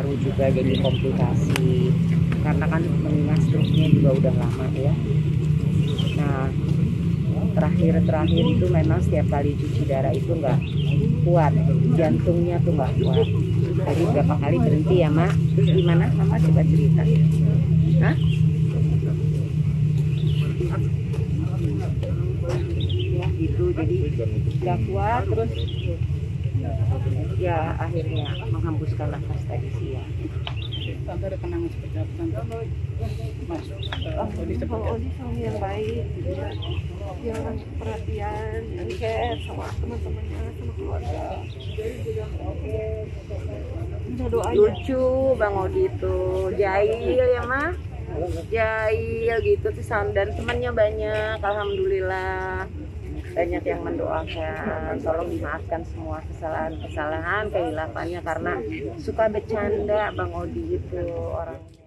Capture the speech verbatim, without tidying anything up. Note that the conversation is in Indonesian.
paru juga jadi komplikasi karena kan mengingat struknya juga udah lama ya. Nah terakhir-terakhir itu memang setiap kali cuci darah itu nggak kuat, jantungnya tuh nggak kuat, jadi berapa kali berhenti ya Mak. Terus gimana Mama, coba cerita. Hah? Ya gitu, jadi nggak kuat terus ya akhirnya menghembuskan nafas tadi siang. Tante ada kenangan seperti apa Tante? Mas, uh, Odi seperti Bang apa? Odi suami yang baik, yang perhatian, yang care sama teman-temannya, sama keluarga. Udah doanya. Lucu Bang Odi tuh, jahil ya mah, jahil gitu tuh, dan temannya banyak, alhamdulillah. Banyak yang mendoakan, tolong dimaafkan semua kesalahan-kesalahan, kehilafannya, karena suka bercanda Bang Odi itu orangnya.